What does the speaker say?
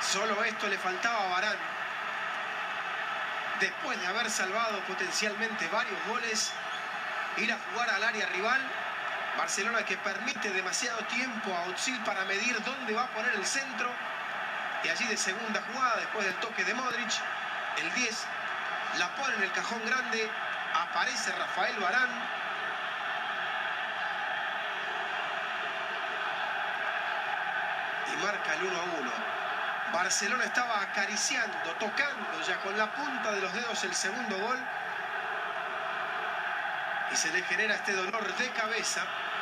Solo esto le faltaba a Varane. Después de haber salvado potencialmente varios goles, ir a jugar al área rival. Barcelona que permite demasiado tiempo a Özil para medir dónde va a poner el centro. Y allí de segunda jugada, después del toque de Modric, el 10 la pone en el cajón grande. Aparece Rafael Varane. Y marca el 1-1. Barcelona estaba acariciando, tocando ya con la punta de los dedos el segundo gol. Y se le genera este dolor de cabeza